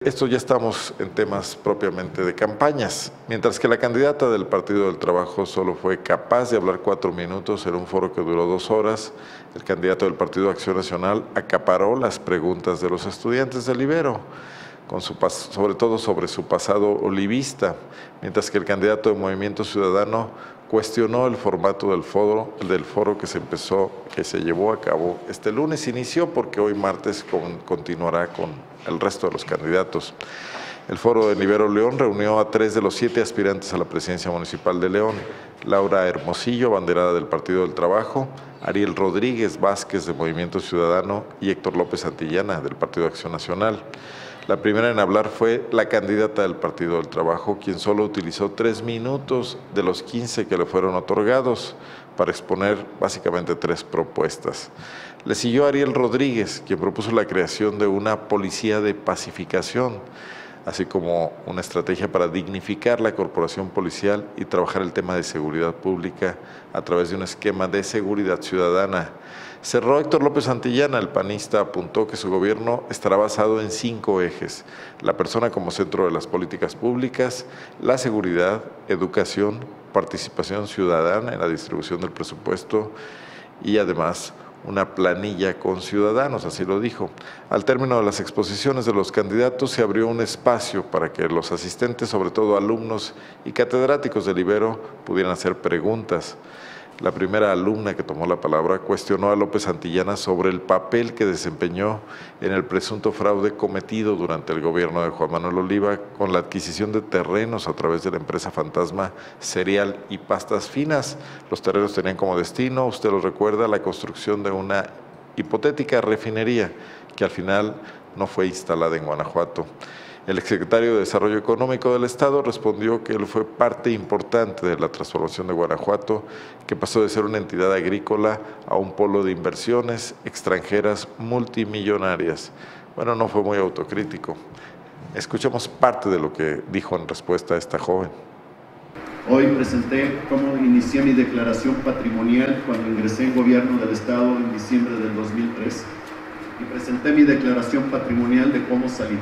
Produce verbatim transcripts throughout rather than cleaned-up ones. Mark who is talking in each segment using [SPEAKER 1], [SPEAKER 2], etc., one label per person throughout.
[SPEAKER 1] Esto ya estamos en temas propiamente de campañas. Mientras que la candidata del Partido del Trabajo solo fue capaz de hablar cuatro minutos en un foro que duró dos horas, el candidato del Partido Acción Nacional acaparó las preguntas de los estudiantes del Ibero, con su sobre todo sobre su pasado olivista, mientras que el candidato de Movimiento Ciudadano cuestionó el formato del foro, del foro que se empezó, que se llevó a cabo este lunes. Inició porque hoy martes con, continuará con el resto de los candidatos. El foro de Ibero León reunió a tres de los siete aspirantes a la presidencia municipal de León: Laura Hermosillo, abanderada del Partido del Trabajo; Ariel Rodríguez Vázquez, de Movimiento Ciudadano; y Héctor López Santillana, del Partido de Acción Nacional. La primera en hablar fue la candidata del Partido del Trabajo, quien solo utilizó tres minutos de los quince que le fueron otorgados para exponer básicamente tres propuestas. Le siguió Ariel Rodríguez, quien propuso la creación de una policía de pacificación, así como una estrategia para dignificar la corporación policial y trabajar el tema de seguridad pública a través de un esquema de seguridad ciudadana. Cerró Héctor López Santillana. El panista apuntó que su gobierno estará basado en cinco ejes: la persona como centro de las políticas públicas, la seguridad, educación, participación ciudadana en la distribución del presupuesto y además una planilla con ciudadanos, así lo dijo. Al término de las exposiciones de los candidatos se abrió un espacio para que los asistentes, sobre todo alumnos y catedráticos del Ibero, pudieran hacer preguntas. La primera alumna que tomó la palabra cuestionó a López Santillana sobre el papel que desempeñó en el presunto fraude cometido durante el gobierno de Juan Manuel Oliva con la adquisición de terrenos a través de la empresa fantasma Cereal y Pastas Finas. Los terrenos tenían como destino, usted lo recuerda, la construcción de una hipotética refinería que al final no fue instalada en Guanajuato. El exsecretario de Desarrollo Económico del Estado respondió que él fue parte importante de la transformación de Guanajuato, que pasó de ser una entidad agrícola a un polo de inversiones extranjeras multimillonarias. Bueno, no fue muy autocrítico. Escuchemos parte de lo que dijo en respuesta a esta joven.
[SPEAKER 2] Hoy presenté cómo inicié mi declaración patrimonial cuando ingresé en gobierno del Estado en diciembre del dos mil tres, y presenté mi declaración patrimonial de cómo salí.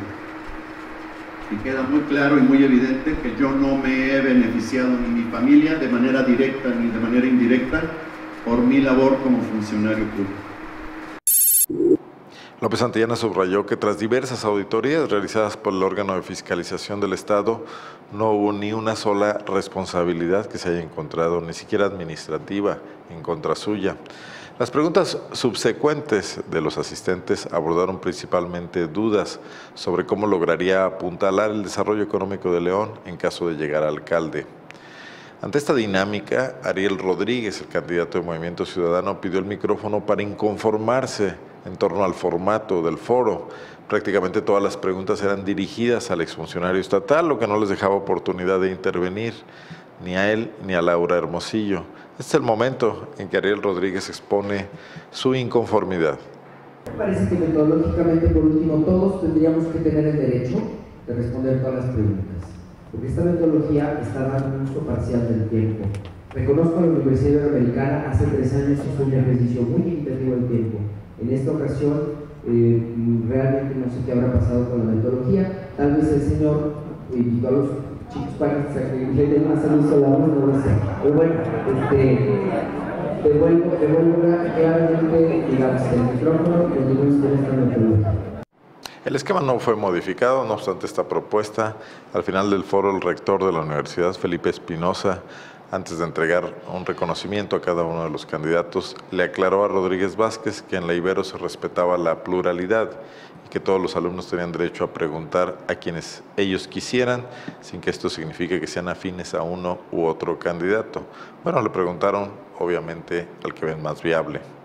[SPEAKER 2] Y queda muy claro y muy evidente que yo no me he beneficiado ni mi familia de manera directa ni de manera indirecta por mi labor como funcionario público.
[SPEAKER 1] López Santillana subrayó que tras diversas auditorías realizadas por el órgano de fiscalización del Estado, no hubo ni una sola responsabilidad que se haya encontrado, ni siquiera administrativa, en contra suya. Las preguntas subsecuentes de los asistentes abordaron principalmente dudas sobre cómo lograría apuntalar el desarrollo económico de León en caso de llegar a alcalde. Ante esta dinámica, Ariel Rodríguez, el candidato de Movimiento Ciudadano, pidió el micrófono para inconformarse en torno al formato del foro. Prácticamente todas las preguntas eran dirigidas al exfuncionario estatal, lo que no les dejaba oportunidad de intervenir, ni a él ni a Laura Hermosillo. Este es el momento en que Ariel Rodríguez expone su inconformidad.
[SPEAKER 3] Me parece que metodológicamente, por último, todos tendríamos que tener el derecho de responder todas las preguntas, porque esta metodología está dando un uso parcial del tiempo. Reconozco a la Universidad Iberoamericana, hace tres años hizo un ejercicio muy limitativo del tiempo. En esta ocasión, eh, realmente no sé qué habrá pasado con la metodología. Tal vez el señor invitó a los chicos para que le den más al uso de la voz, no lo sé. Pero bueno, este, devuelvo, devuelvo claramente, digamos, el micrófono y continuamos con esta metodología.
[SPEAKER 1] El esquema no fue modificado, no obstante esta propuesta. Al final del foro, el rector de la universidad, Felipe Espinosa, antes de entregar un reconocimiento a cada uno de los candidatos, le aclaró a Rodríguez Vázquez que en la Ibero se respetaba la pluralidad y que todos los alumnos tenían derecho a preguntar a quienes ellos quisieran, sin que esto signifique que sean afines a uno u otro candidato. Bueno, le preguntaron, obviamente, al que ven más viable.